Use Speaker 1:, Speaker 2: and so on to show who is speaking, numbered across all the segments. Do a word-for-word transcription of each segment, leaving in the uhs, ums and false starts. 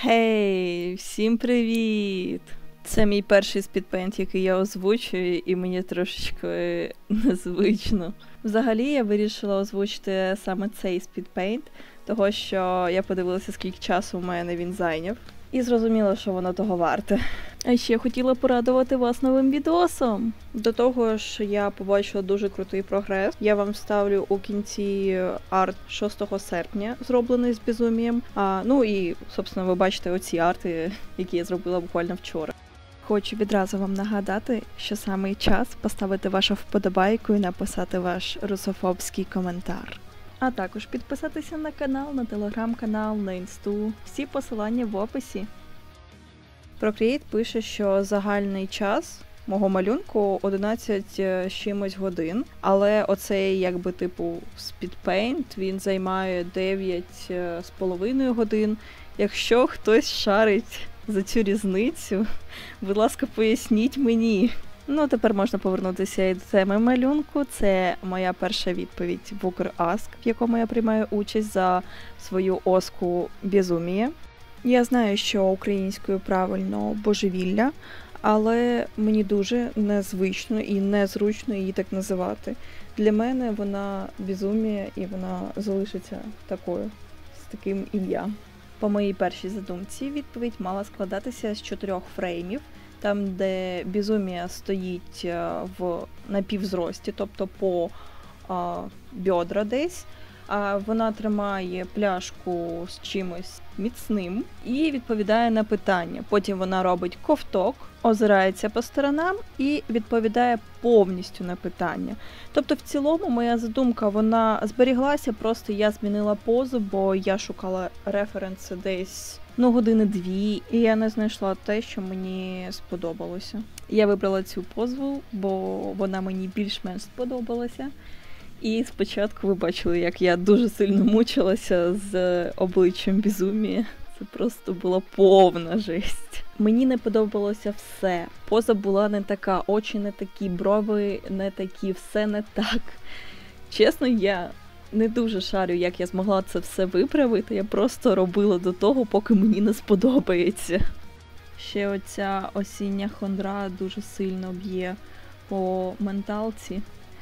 Speaker 1: Гей, всім привіт! Це мій перший спідпейнт, який я озвучую, і мені трошечки незвично. Взагалі, я вирішила озвучити саме цей спідпейнт, того що я подивилася, скільки часу у мене він зайняв, і зрозуміла, що воно того варте. А ще хотіла порадувати вас новим відосом. До того ж, я побачила дуже крутий прогрес. Я вам ставлю у кінці арт шостого серпня, зроблений з безумієм. А, ну і, собственно, ви бачите оці арти, які я зробила буквально вчора. Хочу відразу вам нагадати, що саме час поставити вашу вподобайку і написати ваш русофобський коментар. А також підписатися на канал, на телеграм-канал, на інсту. Всі посилання в описі. Procreate пише, що загальний час мого малюнку одинадцять з чимось годин, але оцей, якби, типу, спідпейнт, він займає дев'ять з половиною годин. Якщо хтось шарить за цю різницю, будь ласка, поясніть мені. Ну, тепер можна повернутися і до теми малюнку. Це моя перша відповідь в Украск, в якому я приймаю участь за свою оску «Безуміє». Я знаю, що українською правильно «божевілля», але мені дуже незвично і незручно її так називати. Для мене вона «Безуміє» і вона залишиться такою, з таким ім'ям. По моїй першій задумці відповідь мала складатися з чотирьох фреймів, там, де безумія стоїть в напівзрості, тобто по а, бедра десь. А вона тримає пляшку з чимось міцним і відповідає на питання. Потім вона робить ковток, озирається по сторонам і відповідає повністю на питання. Тобто в цілому моя задумка, вона зберіглася, просто я змінила позу, бо я шукала референси десь ну, години-дві, і я не знайшла те, що мені сподобалося. Я вибрала цю позу, бо вона мені більш-менш сподобалася. І спочатку ви бачили, як я дуже сильно мучилася з обличчям безумія. Це просто була повна жесть. Мені не подобалося все. Поза була не така, очі не такі, брови не такі, все не так. Чесно, я не дуже шарю, як я змогла це все виправити. Я просто робила до того, поки мені не сподобається. Ще оця осіння хандра дуже сильно б'є по менталці.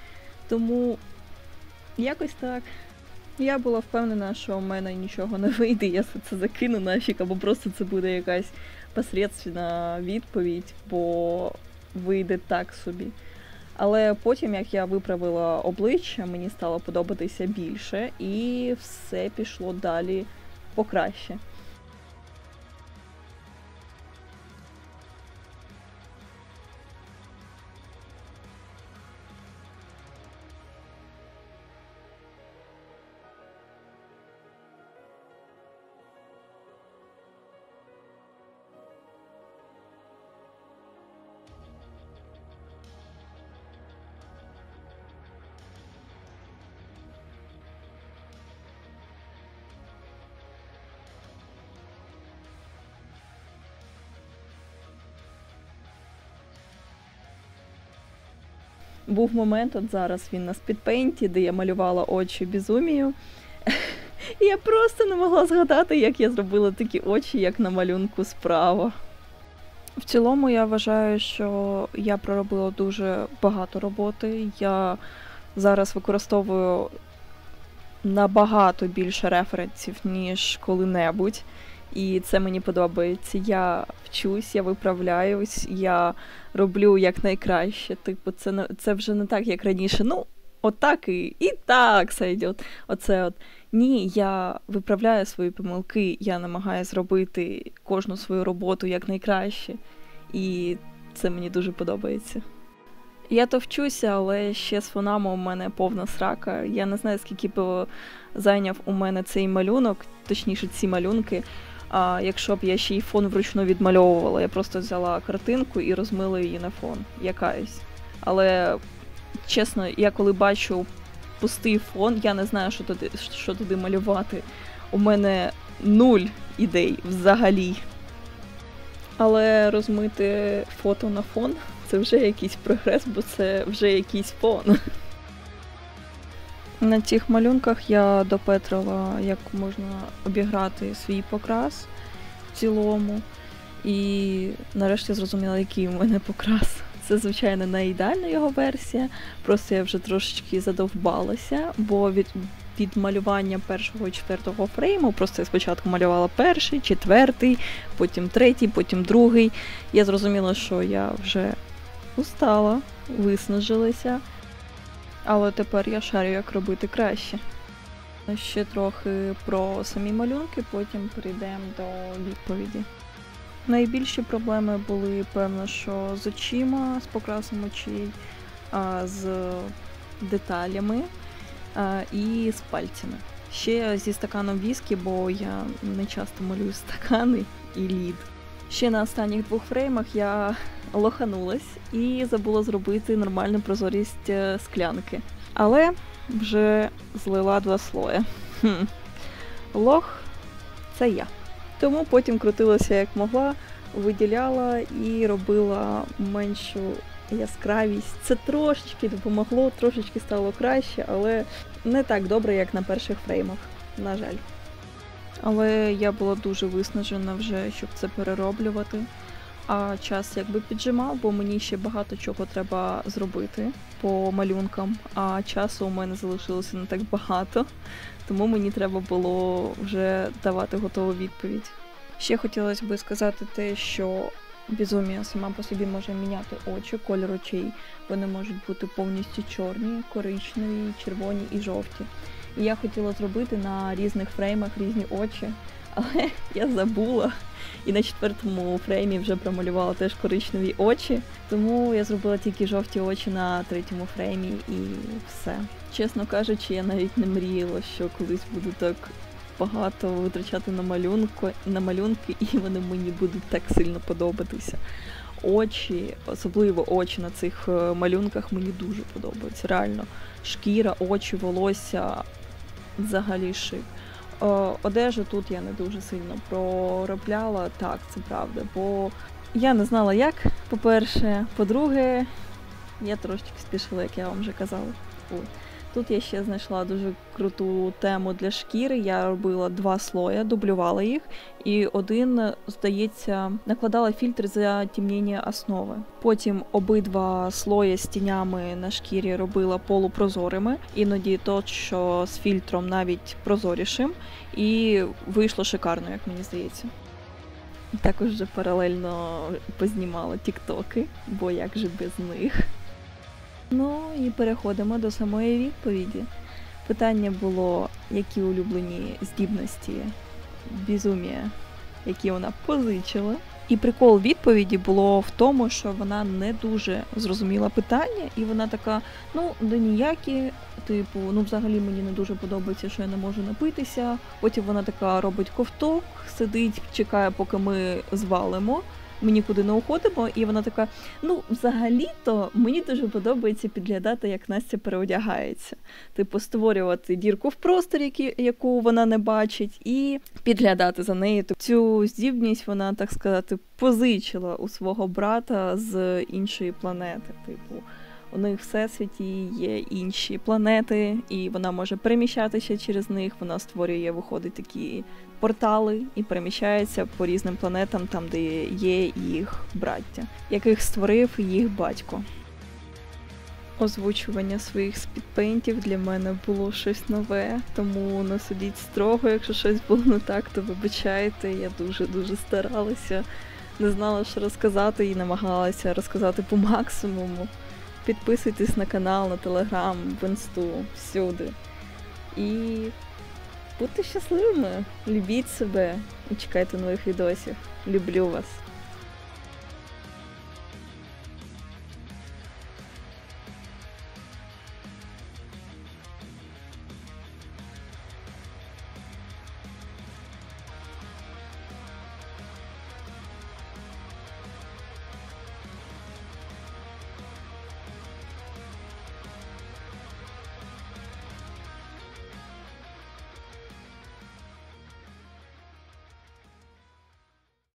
Speaker 1: Тому якось так. Я була впевнена, що в мене нічого не вийде, я це закину нафіг, або просто це буде якась посередственна відповідь, бо вийде так собі. Але потім, як я виправила обличчя, мені стало подобатися більше, і все пішло далі покраще. Був момент, от зараз він на спідпейнті, де я малювала очі безумію. І я просто не могла згадати, як я зробила такі очі, як на малюнку справа. В цілому я вважаю, що я проробила дуже багато роботи. Я зараз використовую набагато більше референсів, ніж коли-небудь. І це мені подобається. Я вчусь, я виправляюсь, я роблю якнайкраще. Типу, це, не, це вже не так, як раніше. Ну, отак і, і так сойдет. Оце от. Ні, я виправляю свої помилки, я намагаюся зробити кожну свою роботу якнайкраще. І це мені дуже подобається. Я то вчуся, але ще з фонами у мене повна срака. Я не знаю, скільки б зайняв у мене цей малюнок, точніше ці малюнки. А якщо б я ще й фон вручну відмальовувала, я просто взяла картинку і розмила її на фон, якась. Але, чесно, я коли бачу пустий фон, я не знаю, що туди, що туди малювати. У мене нуль ідей взагалі. Але розмити фото на фон – це вже якийсь прогрес, бо це вже якийсь фон. На цих малюнках я допетрила, як можна обіграти свій покрас. в цілому. І нарешті зрозуміла, який у мене покрас. Це, звичайно, не ідеальна його версія, просто я вже трошечки задовбалася, бо від, від малювання першого і четвертого фрейму, просто я спочатку малювала перший, четвертий, потім третій, потім другий. Я зрозуміла, що я вже устала, виснажилася, але тепер я шарю, як робити краще. Ще трохи про самі малюнки, потім перейдемо до відповіді. Найбільші проблеми були, певно, що з очима, з покрасом очей, з деталями і з пальцями. Ще зі стаканом віскі, бо я не часто малюю стакани і лід. Ще на останніх двох фреймах я лоханулась і забула зробити нормальну прозорість склянки. Але вже злила два слоя. Хм. Лох – це я. Тому потім крутилася як могла, виділяла і робила меншу яскравість. Це трошечки допомогло, трошечки стало краще, але не так добре, як на перших фреймах, на жаль. Але я була дуже виснажена вже, щоб це перероблювати. А час якби піджимав, бо мені ще багато чого треба зробити по малюнкам, а часу у мене залишилося не так багато, тому мені треба було вже давати готову відповідь. Ще хотілося б сказати те, що Безумія сама по собі може міняти очі, кольор очей. Вони можуть бути повністю чорні, коричневі, червоні і жовті. І я хотіла зробити на різних фреймах різні очі, але я забула. І на четвертому фреймі вже промалювала теж коричневі очі, тому я зробила тільки жовті очі на третьому фреймі і все. Чесно кажучи, я навіть не мріяла, що колись буду так багато витрачати на малюнку, на малюнки, і вони мені будуть так сильно подобатися. Очі, особливо очі на цих малюнках, мені дуже подобаються. Реально, шкіра, очі, волосся, взагалі шик. Одежу тут я не дуже сильно проробляла, так, це правда, бо я не знала як, по-перше, по-друге, я трошки спішила, як я вам вже казала. Тут я ще знайшла дуже круту тему для шкіри, я робила два слоя, дублювала їх, і один, здається, накладала фільтр затемнення основи. Потім обидва слої з тінями на шкірі робила полупрозорими, іноді то, що з фільтром навіть прозорішим, і вийшло шикарно, як мені здається. Також вже паралельно познімала тіктоки, бо як же без них. Ну і переходимо до самої відповіді. Питання було, які улюблені здібності Безумія, які вона позичила. І прикол відповіді було в тому, що вона не дуже зрозуміла питання, і вона така, ну, да ніякі, типу, ну, взагалі мені не дуже подобається, що я не можу напитися. Потім вона така робить ковток, сидить, чекає, поки ми звалимо. Ми нікуди не уходимо, і вона така, ну, взагалі-то мені дуже подобається підглядати, як Настя переодягається. Типу, створювати дірку в просторі, яку вона не бачить, і підглядати за нею. Цю здібність вона, так сказати, позичила у свого брата з іншої планети. Типу, у них в всесвіті є інші планети, і вона може переміщатися через них, вона створює, виходить, такі портали і переміщається по різним планетам, там, де є їх браття, яких створив їх батько. Озвучування своїх спідпейнтів для мене було щось нове, тому не судіть строго, якщо щось було не так, то вибачайте, я дуже-дуже старалася, не знала, що розказати і намагалася розказати по максимуму. Підписуйтесь на канал, на телеграм, в інсту, всюди. І будьте щасливими, любіть себе і чекайте нових відосів. Люблю вас.